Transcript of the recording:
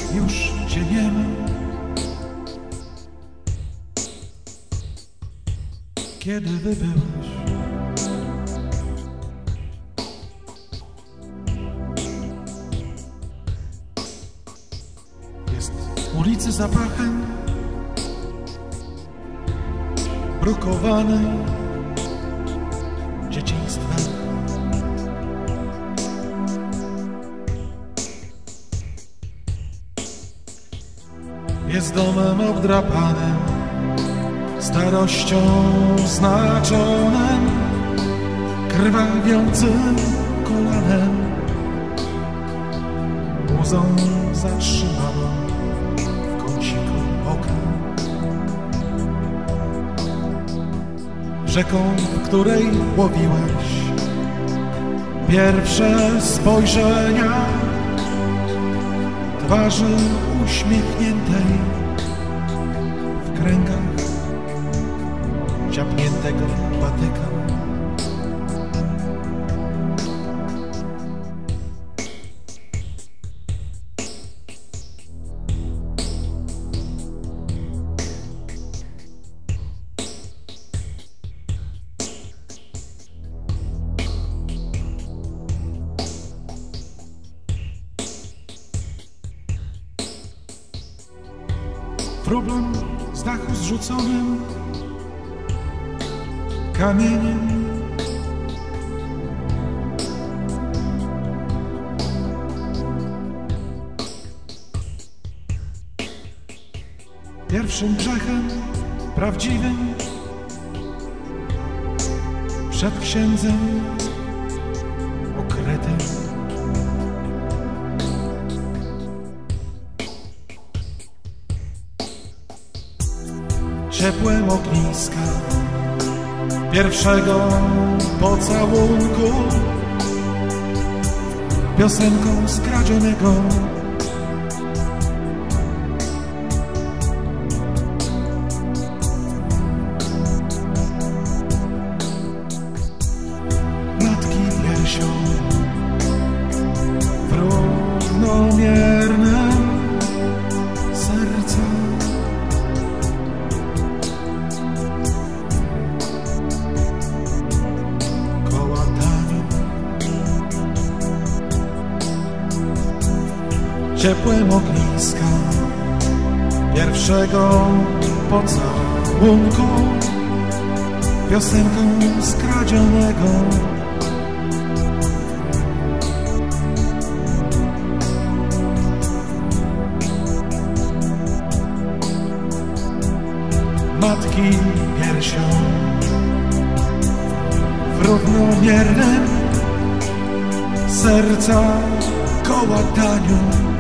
już cię nie ma. Kiedy wybyłeś? Jest ulicy zapachem brukowanej dzieciństwem. Jest domem obdrapanym, starością znaczonym, krwawiącym kolanem, łzą zatrzymaną w kąciku oka, rzeką, w której łowiłeś pierwsze spojrzenia twarzy uśmiechniętej w kręgach ciapniętego patyka. Problem z dachu zrzuconym kamieniem, pierwszym grzechem prawdziwym przed księdzem ukrytym. Ciepłem ogniska pierwszego pocałunku, piosenką skradzionego matki piersią w równomiernym serca. Ciepłem ogniska pierwszego pocałunku, piosenką skradzionego matki piersią w równomiernym serca kołataniu.